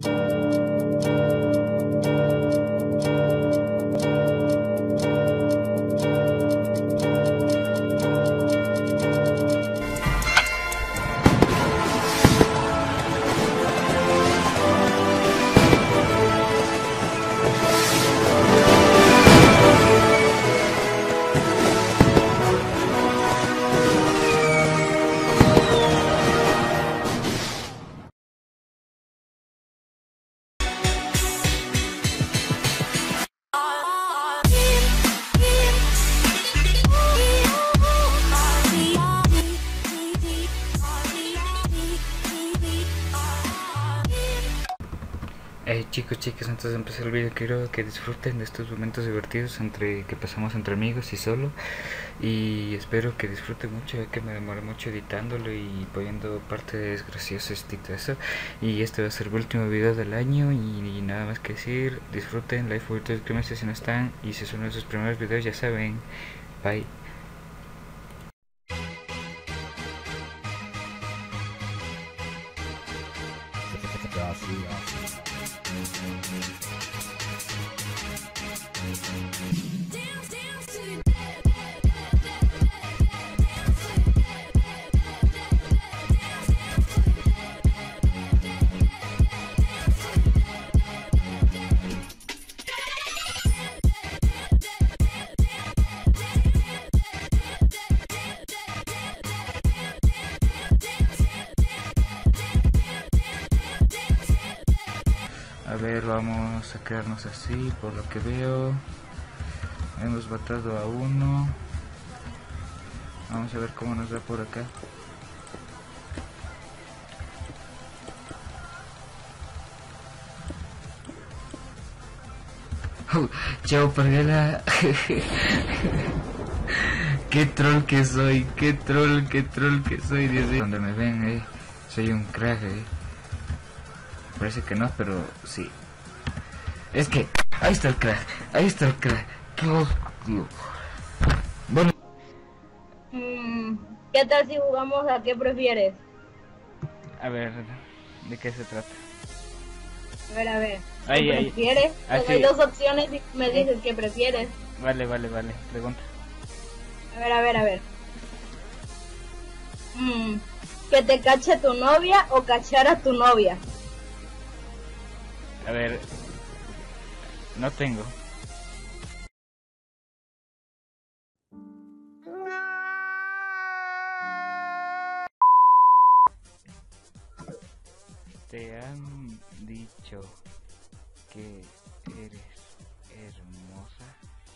Chicos, chicas, antes de empezar el video quiero que disfruten de estos momentos divertidos que pasamos entre amigos y solo. Y espero que disfruten mucho, ya que me demoré mucho editándolo y poniendo partes graciosas y todo eso. Y este va a ser el último video del año y nada más que decir, disfruten, like, favorito, suscríbanse si no están. Y si son nuestros primeros videos ya saben, bye. A ver, vamos a quedarnos así, por lo que veo. Hemos matado a uno. Vamos a ver cómo nos da por acá. Chao, Parguela. Qué troll que soy, qué troll que soy, Dios mío. Donde me ven, soy un crack, Parece que no, pero sí. Es que, ahí está el crack, qué odio. Bueno. ¿Qué tal si jugamos a qué prefieres? A ver, ¿de qué se trata? A ver. Ahí, ¿Qué prefieres? Ah, Te doy sí. dos opciones y me dices qué prefieres. Vale, pregunta. A ver. ¿Que te cache tu novia o cachar a tu novia? A ver, no tengo. Te han dicho que eres hermosa.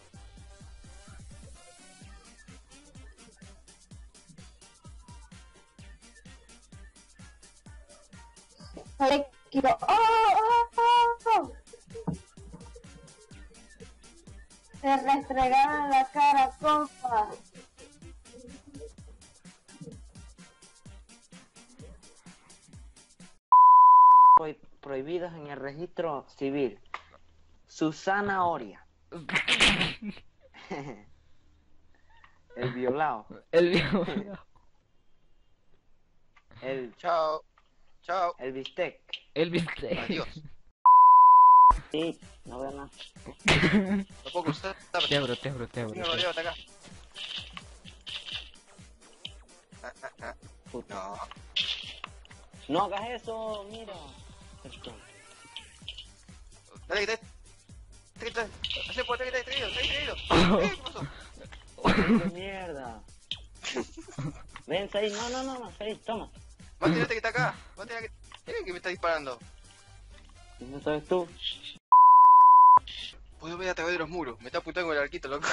Te restregaron la cara, compa. Prohibidos en el registro civil. Susana Oria. El violado. El violado. El Chao. el bistec. El bistec. Adiós. Sí, no veo nada. No puedo cruzar. Te abro. Venga, llévate acá. Puta. No. No hagas eso, mira. Dale, quita. Hace por te traído. ¿Qué pasó? ¡Qué mierda! Ven, Said, no, Said, toma. Mantínate que está acá. Que me está disparando. ¿No sabes tú? Puedo ver a través de los muros. Me está apuntando con el arquito, loco.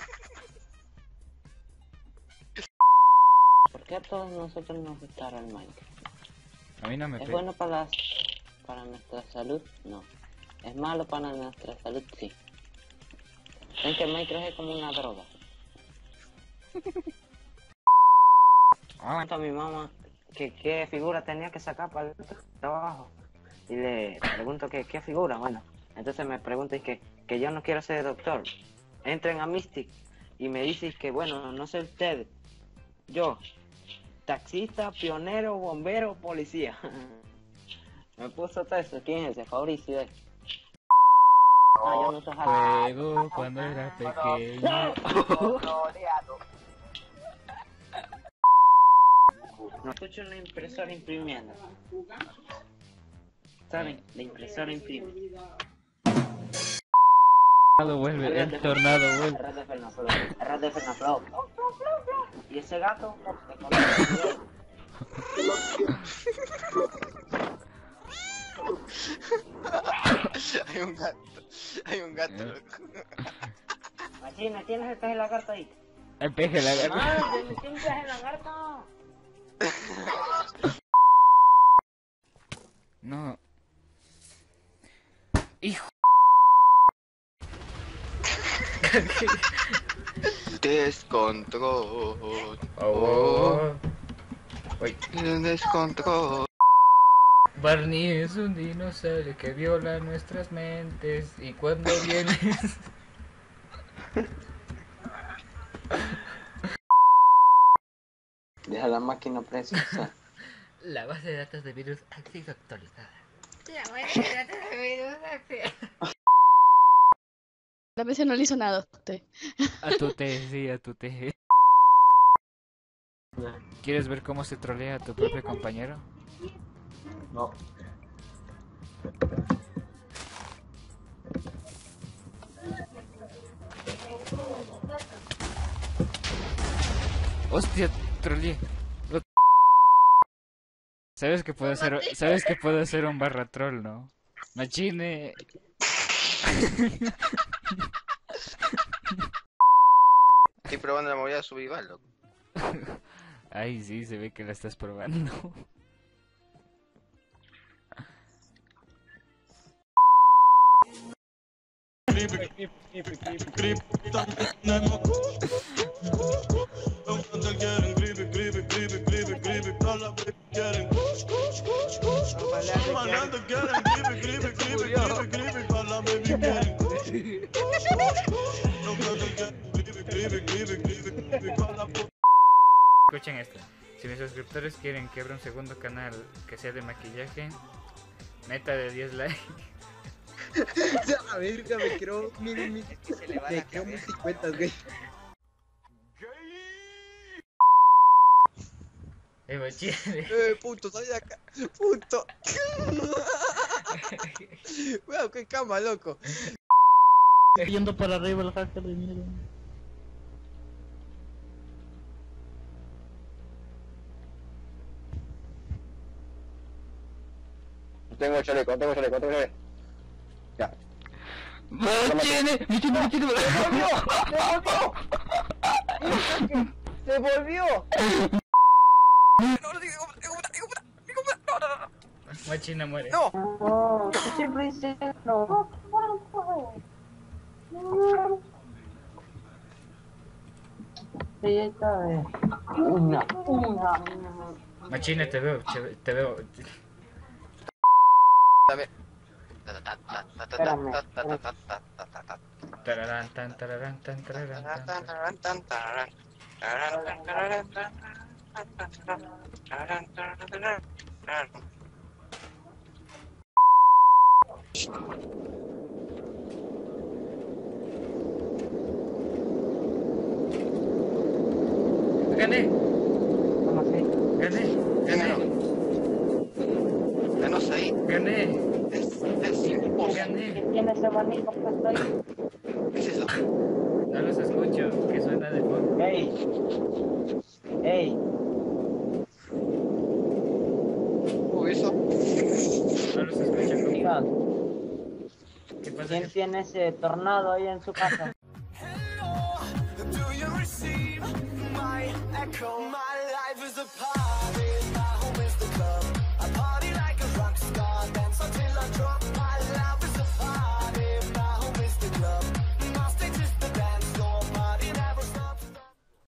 ¿Por qué a todos nosotros nos gusta el Minecraft? A mí no me ¿Es pega. bueno para nuestra salud? No. ¿Es malo para nuestra salud? Sí. ¿Ven que el Minecraft es como una droga? A mi mamá que qué figura tenía que sacar para el trabajo. Y le pregunto que qué figura, bueno. Entonces me pregunta que yo no quiero ser doctor. Entren a Mystic y me dices que bueno, no sé usted. Yo, taxista, pionero, bombero, policía. Me puso texto. ¿Quién es ese? Fabricio. No, yo no soy Juego cuando era pequeño. No escucho una impresora imprimiendo. ¿Saben? La impresora imprime. Vuelve, el tornado vuelve. Arras de Fernaflow. ¿Y ese gato? Hay un gato, loco. Machina, ¿tienes el peje lagarto ahí? El peje lagarto. ¡Ah, tienes un peje lagarto! No. Hijo. Descontrol. Oh. Uy. Descontrol. Barney es un dinosaurio que viola nuestras mentes y cuando vienes... Deja la máquina preciosa. La base de datos de virus ha sido actualizada. La base de datos de virus ha sido... A veces no le hizo nada a usted. A tu te, sí, a tu te. ¿Quieres ver cómo se trolea a tu propio compañero? No. Hostia, troleé. Sabes que puedo hacer un barra troll, ¿no? Machine. Estoy probando la movilidad subival, loco. Ay, sí, se ve que la estás probando. Escuchen esto. Si mis suscriptores quieren que abra un segundo canal que sea de maquillaje, meta de 10 likes. A verga, me creo multicuentas, güey. Machine. Punto, sal de acá. Punto. Weón, qué cama, loco. Yendo para arriba el hacker de mierda. Tengo chaleco. Ya. Machine. ¡Se volvió! Machina muere. ¡No! No, siempre dice no. Sí, esta vez. Una. Machina, te veo. Dame. Espérame. Tararán, tan, tararán, tan, tararán, tan, tan. Gané. ¿Cómo así? No sé. Gané. Es imposible. Gané. ¿Quién tiene ese abanico puesto ahí? ¿Qué es eso? No los escucho, que suena de fondo. ¡Ey! Eso. No los escucho. Digan, ¿Qué pasa? ¿quién tiene ese tornado ahí en su casa? Do you receive my echo? My life is a part